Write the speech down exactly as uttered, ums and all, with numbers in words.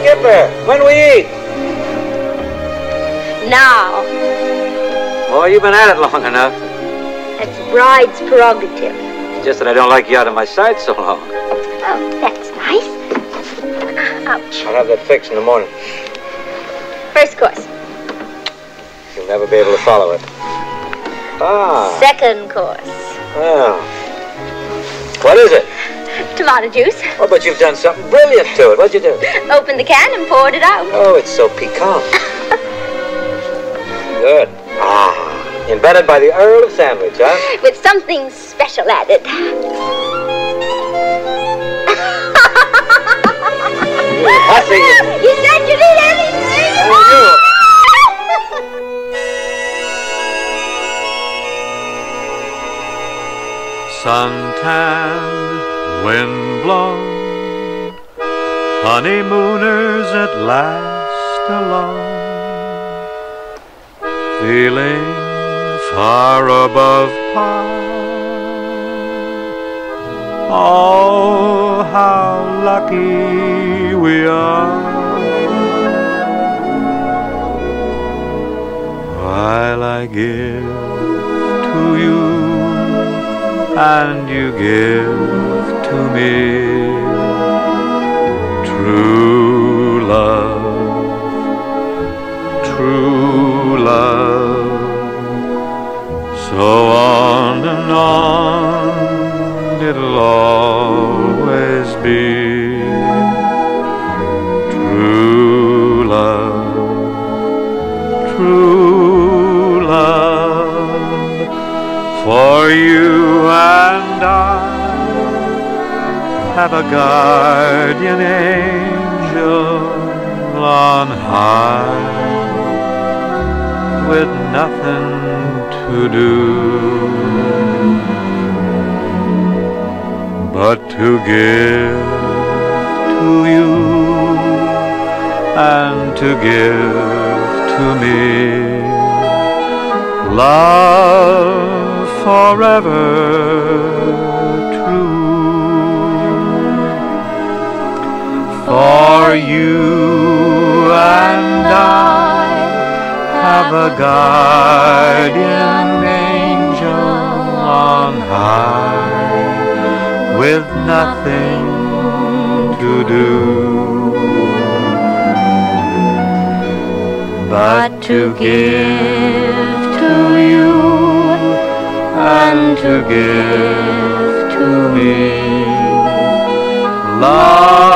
Skipper, when we eat? Now. Oh, you've been at it long enough. That's bride's prerogative. It's just that I don't like you out of my sight so long. Oh, that's nice. Ouch. I'll have that fixed in the morning. First course. You'll never be able to follow it. Ah. Second course. Oh. What is it? Tomato juice. Oh, but you've done something brilliant to it. What'd you do? Opened the can and poured it out. Oh, it's so piquant. Good. Ah. Invented by the Earl of Sandwich, huh? With something special added. Hussy. You said you did anything. I do. Suntan, wind-blown, honeymooners at last alone, feeling far above par. Oh, how lucky we are, while I give to you and you give to me true love, true love. So on and on it'll always be true love, true love. For you and I have a guardian angel on high, with nothing to do but to give to you and to give to me love forever true. For you and I have a guardian angel on high, with nothing to do but to give to you and to give to me love